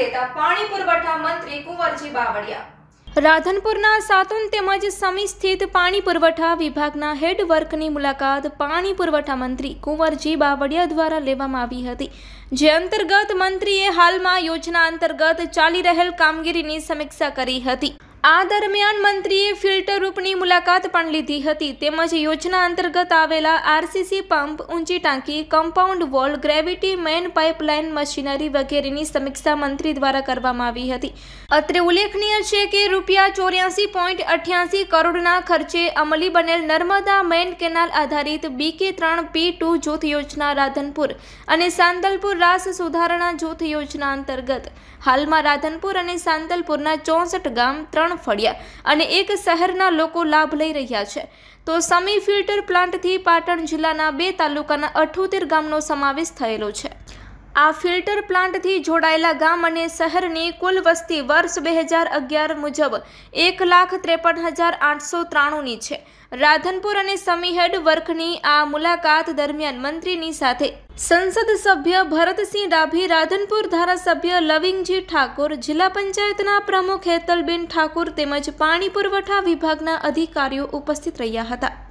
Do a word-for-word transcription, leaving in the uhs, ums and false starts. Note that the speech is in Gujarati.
લેતા પાણી પુરવઠા મંત્રી કુંવરજી બાવળિયા। રાધનપુરના સાતુન તેમજ સમી સ્થિત પાણી પુરવઠા વિભાગના હેડ વર્કની મુલાકાત પાણી પુરવઠા મંત્રી કુંવરજી બાવળિયા દ્વારા લેવામાં આવી હતી, જે અંતર્ગત મંત્રીએ હાલમાં યોજના અંતર્ગત ચાલી રહેલ કામગીરીની સમીક્ષા કરી હતી। આ દરમિયાન મંત્રીએ ફિલ્ટર રૂપની મુલાકાત પણ લીધી હતી, તેમજ યોજના અંતર્ગત આવેલા આરસીસી પંપ, ઊંચી ટાંકી, compound wall, gravity main pipeline machinery વગેરેની સમીક્ષા મંત્રી દ્વારા કરવામાં આવી હતી। અત્રે ઉલ્લેખનીય છે કે રૂપિયા ચોર્યાસી પોઈન્ટ અઠ્યાસી કરોડના ખર્ચે અમલી બનેલ નર્મદા મેઇન કેનાલ આધારિત બીકે ત્રણ પી ટુ જૂથ યોજના રાધનપુર અને સાંતલપુર રાસ સુધારણા જૂથ યોજના અંતર્ગત હાલમાં રાધનપુર અને સાંતલપુરના ચોસઠ ગામ, ત્રણ ફળિયા અને એક શહેરના લોકો લાભ લઈ રહ્યા છે, તો સમી ફિલ્ટર પ્લાન્ટથી પાટણ જિલ્લાના બે તાલુકાના અઠ્યોતેર ગામનો સમાવેશ થયેલો છે। આ ફિલ્ટર પ્લાન્ટથી જોડાયેલા ગામ અને શહેરની કુલ વસ્તી વર્ષ બે હજાર અગિયાર મુજબ એક લાખ ત્રેપન હજાર આઠસો ત્રાણુંની છે। રાધનપુર અને સમી હેડ વર્કની આ મુલાકાત દરમિયાન મંત્રીની સાથે સંસદ સભ્ય ભરતસિંહ ડાભી, રાધનપુર ધારાસભ્ય લવિંગજી ઠાકોર, જિલ્લા પંચાયતના પ્રમુખ હેતલબેન ઠાકોર તેમજ પાણી પુરવઠા વિભાગના અધિકારીઓ ઉપસ્થિત રહ્યા હતા।